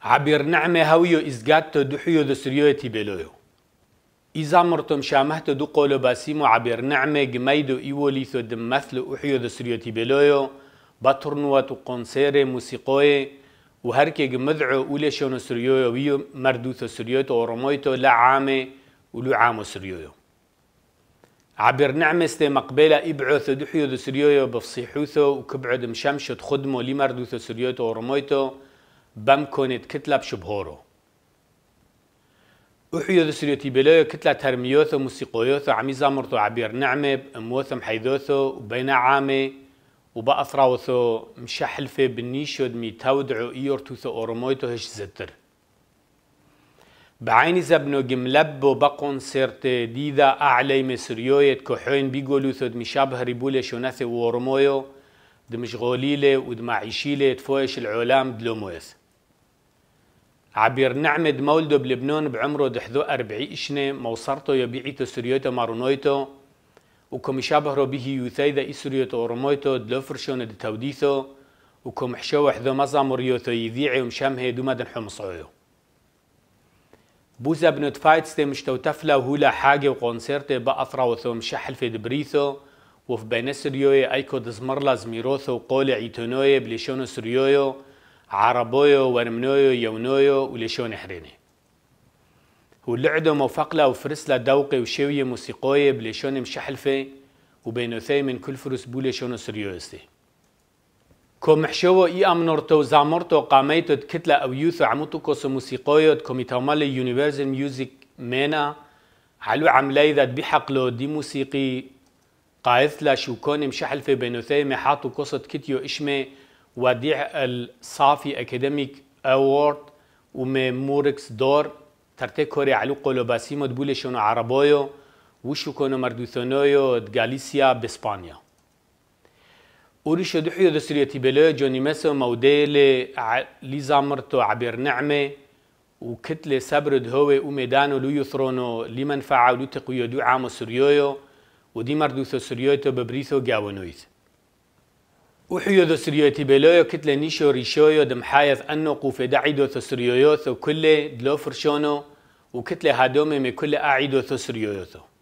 عبير نعمة هويو إزجاتو دحيو دو سريوية تيبلويو إذا مرتم شامهتو دو قولو باسيمو عبير نعمة جميدو إيوليثو دمثلو أحيو دو سريوية تيبلويو بطرنوة وقنصيري موسيقوية وهركي جمدعو أولي شونو سريويو ويو مردوثو سريويتو ورمويتو لا عامي ولو عامو سريويو عبير نعمة استي مقبلة إبعوثو دحيو دو سريويو بفصيحوثو وكبعد مشمشت خدمو لي مردوثو سريويتو ورمويتو بم كونت كتلة بشبهورو أحيو ذو سريوتي بلايو كتلة ترميوثو موسيقويوثو عميزة مرتو عبير نعمة بأموثو محيدوثو وبين عامي وبأثراوثو مشحلفة بالنيشود مي تودعو إيورتوثو أورمويتو هش زتر بعيني زبنو جملبو بقون سيرت ديدا أعلي مسريوية كحوين بيقولوثو دمشابه ريبولي شوناثي وورمويو دمشغوليلي ودمعيشيلي تفويش العولام دلومويث عبير نعمة مولدو بلبنان بعمره دحذو 40 سنة موصرتو يبيعيتو سريوتو مارونويتو وكم يشابهرو به يوثيدا إي سريوتو أورمويتو دلوفرشون دي توديثو وكم حشو حذو مزاموريوثو يذيعي ومشامهي دومدن حمصعيو بوزا بنوت فايتستي مشتوتفلا وهولا حاجة وقونسيرتي بأثراوثو مشحل في دبريثو وفي بين سريويو أيكو دزمرلا زميروثو وقولي عيتونويو بليشونو سريويو عربويو ورمنويو يونويو وليشون حريني واللعدو موفقلا وفرسلا دوقي وشوية موسيقوية بليشون مشحلفة وبينوثي من كل فرس بوليشون سريوستي كو محشوو إي أمنورتو زامورتو قاميتو تكتلا أو يوثو عموتو كوسو موسيقويو تكوميتومالي يونيفرسال ميوزيك مينا علو عملاي ذات بحقلو دي موسيقي قايثلا شوكوني مشحلفة بينوثي محاطو كوسو تكتيو إشمي وديع الصافي أكاديميك أورد وموركس دور ترتكوري علو قولو باسيمو دبولي شونو عربويو وشو كونو مردوثونويو دغاليسيا بإسبانيا وريشو دحيو دو سريوتي بلو جوني مسو موديلي ليزامرتو عبير نعمة وكتلة سبرد هوي وميدانو لو يثرونو لمنفعة ولو تقويو دو عامو سريويو ودي مردوثو سريويتو ببريثو جاونويث وحيو ذو سريوتي بلويو كتلة نيشو ريشويو دمحايث أنو قوفي داعيدو ثو سريويوثو كله دلو فرشونو وكتلة هادومي مي كله أعيدو ثو سريويوثو